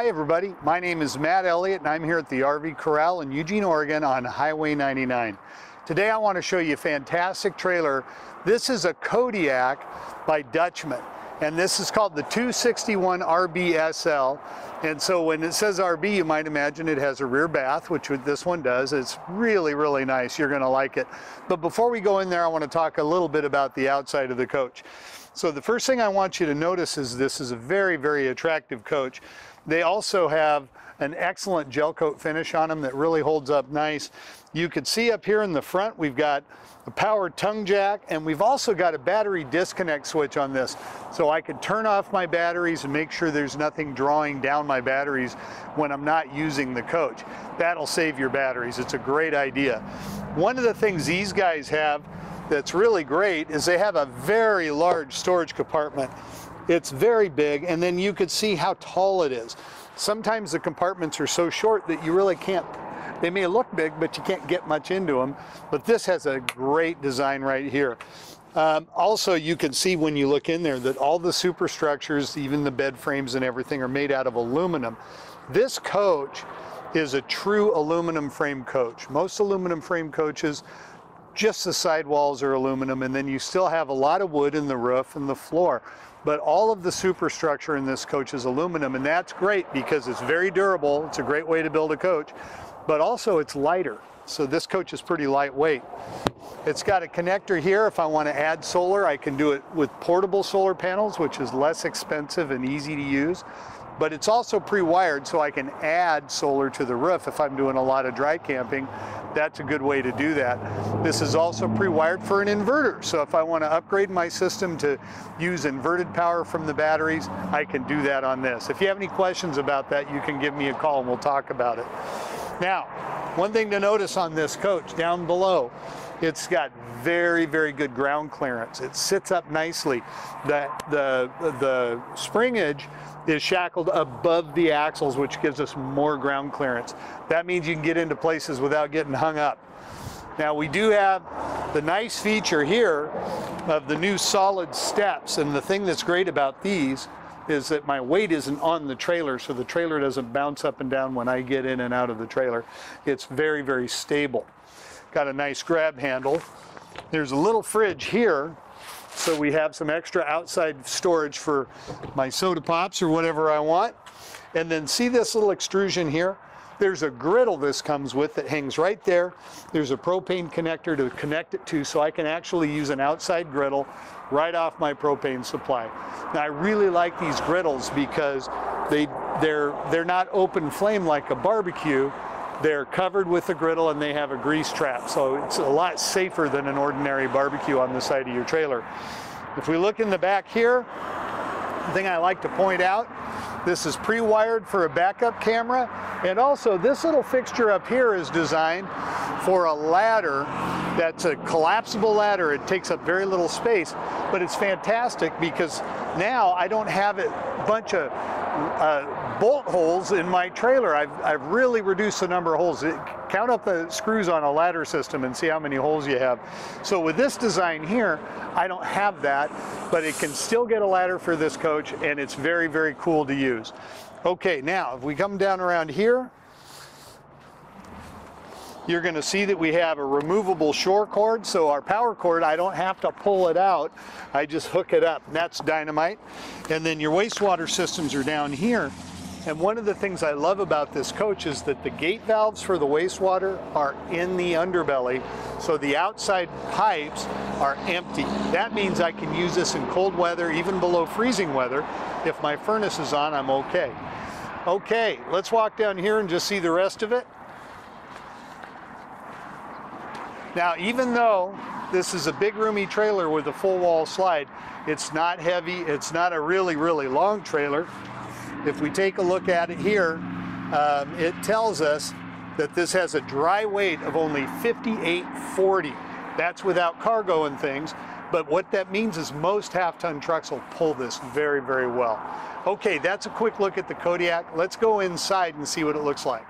Hi everybody, my name is Matt Elliott and I'm here at the RV Corral in Eugene, Oregon on Highway 99. Today I want to show you a fantastic trailer. This is a Kodiak by Dutchman and this is called the 261 RBSL. And so when it says RB, you might imagine it has a rear bath, which this one does. It's really, really nice. You're going to like it. But before we go in there, I want to talk a little bit about the outside of the coach. So the first thing I want you to notice is this is a very, very attractive coach. They also have an excellent gel coat finish on them that really holds up nice. You can see up here in the front, we've got a power tongue jack, and we've also got a battery disconnect switch on this. So I could turn off my batteries and make sure there's nothing drawing down my batteries when I'm not using the coach. That'll save your batteries. It's a great idea. One of the things these guys have that's really great is they have a very large storage compartment. It's very big, and then you could see how tall it is. Sometimes the compartments are so short that you really can't, they may look big, but you can't get much into them. But this has a great design right here. Also, you can see when you look in there that all the superstructures, even the bed frames and everything, are made out of aluminum. This coach is a true aluminum frame coach. Most aluminum frame coaches, just the sidewalls are aluminum, and then you still have a lot of wood in the roof and the floor. But all of the superstructure in this coach is aluminum, and that's great because it's very durable. It's a great way to build a coach, but also it's lighter. So this coach is pretty lightweight. It's got a connector here. If I want to add solar, I can do it with portable solar panels, which is less expensive and easy to use. But it's also pre-wired, so I can add solar to the roof if I'm doing a lot of dry camping. That's a good way to do that. This is also pre-wired for an inverter, so if I want to upgrade my system to use inverted power from the batteries, I can do that on this. If you have any questions about that, you can give me a call and we'll talk about it. Now, one thing to notice on this coach down below, it's got very, very good ground clearance. It sits up nicely. The spring edge is shackled above the axles, which gives us more ground clearance. That means you can get into places without getting hung up. Now we do have the nice feature here of the new solid steps, and the thing that's great about these is that my weight isn't on the trailer, so the trailer doesn't bounce up and down when I get in and out of the trailer. It's very, very stable. Got a nice grab handle. There's a little fridge here, so we have some extra outside storage for my soda pops or whatever I want. And then see this little extrusion here? There's a griddle this comes with that hangs right there. There's a propane connector to connect it to, so I can actually use an outside griddle right off my propane supply. Now I really like these griddles because they're not open flame like a barbecue. They're covered with a griddle and they have a grease trap, so it's a lot safer than an ordinary barbecue on the side of your trailer. If we look in the back here, the thing I like to point out, this is pre-wired for a backup camera, and also this little fixture up here is designed for a ladder that's a collapsible ladder. It takes up very little space, but it's fantastic because now I don't have a bunch of bolt holes in my trailer. I've really reduced the number of holes. Count up the screws on a ladder system and see how many holes you have. So with this design here, I don't have that, but it can still get a ladder for this coach, and it's very, very cool to use. Okay, now if we come down around here, you're going to see that we have a removable shore cord. So our power cord, I don't have to pull it out. I just hook it up, and that's dynamite. And then your wastewater systems are down here. And one of the things I love about this coach is that the gate valves for the wastewater are in the underbelly, so the outside pipes are empty. That means I can use this in cold weather, even below freezing weather. If my furnace is on, I'm okay. Okay, let's walk down here and just see the rest of it. Now, even though this is a big roomy trailer with a full wall slide, it's not heavy, it's not a really, really long trailer. If we take a look at it here, it tells us that this has a dry weight of only 5840. That's without cargo and things, but what that means is most half-ton trucks will pull this very, very well. Okay, that's a quick look at the Kodiak. Let's go inside and see what it looks like.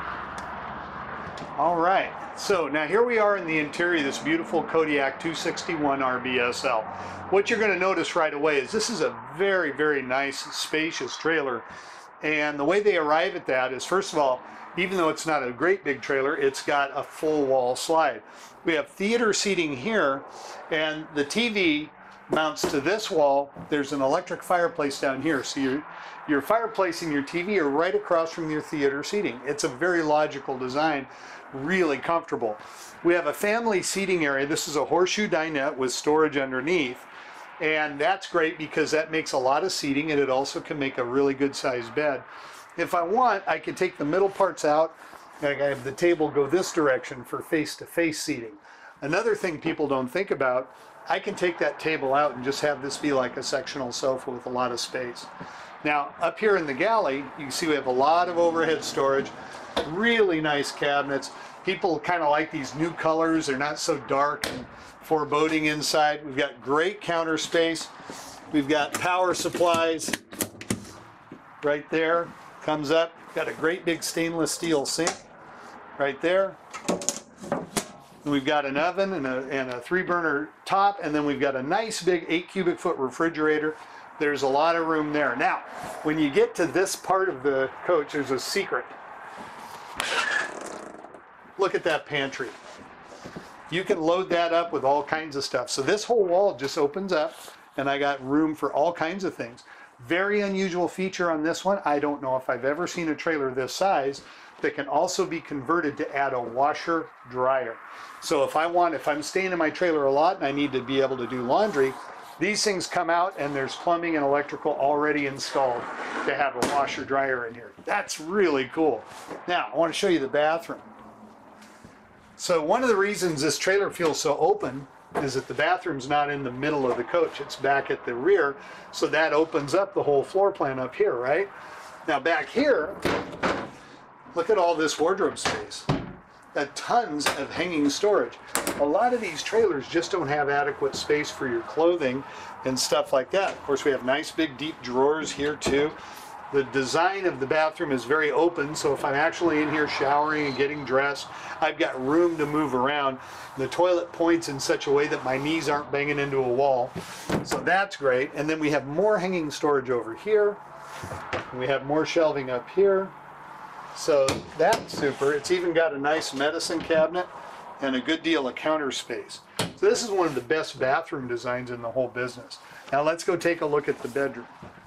All right, so now here we are in the interior of this beautiful Kodiak 261 RBSL. What you're going to notice right away is this is a very, very nice, spacious trailer. And the way they arrive at that is, first of all, even though it's not a great big trailer, it's got a full wall slide. We have theater seating here, and the TV mounts to this wall. There's an electric fireplace down here. So your fireplace and your TV are right across from your theater seating. It's a very logical design, really comfortable. We have a family seating area. This is a horseshoe dinette with storage underneath. And that's great because that makes a lot of seating, and it also can make a really good sized bed. If I want, I can take the middle parts out and I have the table go this direction for face-to-face seating. Another thing people don't think about, I can take that table out and just have this be like a sectional sofa with a lot of space. Now, up here in the galley, you can see we have a lot of overhead storage, really nice cabinets. People kind of like these new colors. They're not so dark and foreboding inside. We've got great counter space. We've got power supplies right there. Comes up. Got a great big stainless steel sink right there. And we've got an oven and a 3-burner top, and then we've got a nice big 8 cubic foot refrigerator. There's a lot of room there. Now, when you get to this part of the coach, there's a secret. Look at that pantry. You can load that up with all kinds of stuff. So this whole wall just opens up, and I got room for all kinds of things. Very unusual feature on this one. I don't know if I've ever seen a trailer this size that can also be converted to add a washer dryer. So if I'm staying in my trailer a lot and I need to be able to do laundry, these things come out and there's plumbing and electrical already installed to have a washer dryer in here. That's really cool. Now, I want to show you the bathroom. So one of the reasons this trailer feels so open is that the bathroom's not in the middle of the coach. It's back at the rear, so that opens up the whole floor plan up here, right? Now back here, look at all this wardrobe space. Tons of hanging storage. A lot of these trailers just don't have adequate space for your clothing and stuff like that. Of course, we have nice big deep drawers here too. The design of the bathroom is very open, so if I'm actually in here showering and getting dressed, I've got room to move around. The toilet points in such a way that my knees aren't banging into a wall, so that's great. And then we have more hanging storage over here. We have more shelving up here, so that's super. It's even got a nice medicine cabinet and a good deal of counter space. So this is one of the best bathroom designs in the whole business. Now let's go take a look at the bedroom.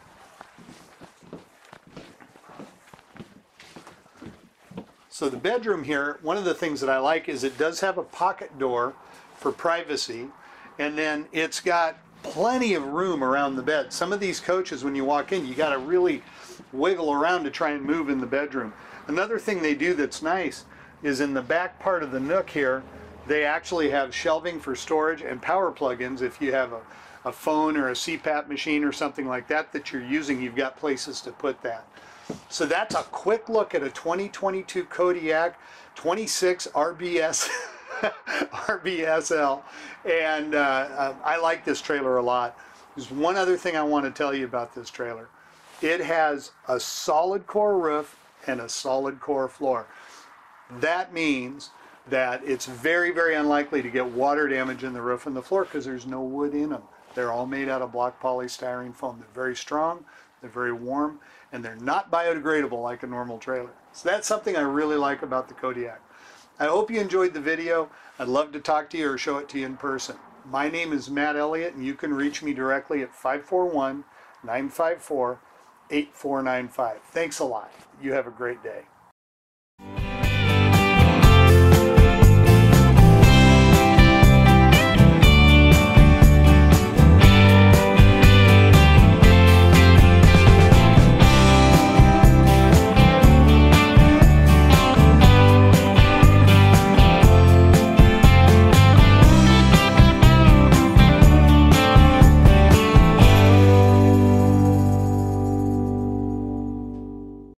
So the bedroom here, one of the things that I like is it does have a pocket door for privacy, and then it's got plenty of room around the bed. Some of these coaches, when you walk in, you got to really wiggle around to try and move in the bedroom. Another thing they do that's nice is in the back part of the nook here, they actually have shelving for storage and power plug-ins. If you have a phone or a CPAP machine or something like that that you're using, you've got places to put that. So that's a quick look at a 2022 Kodiak 26 RBS RBSL, and I like this trailer a lot. There's one other thing I want to tell you about this trailer. It has a solid core roof and a solid core floor. That means that it's very, very unlikely to get water damage in the roof and the floor because there's no wood in them. They're all made out of block polystyrene foam. They're very strong, they're very warm, and they're not biodegradable like a normal trailer. So that's something I really like about the Kodiak. I hope you enjoyed the video. I'd love to talk to you or show it to you in person. My name is Matt Elliott, and you can reach me directly at 541-954-8495. Thanks a lot. You have a great day.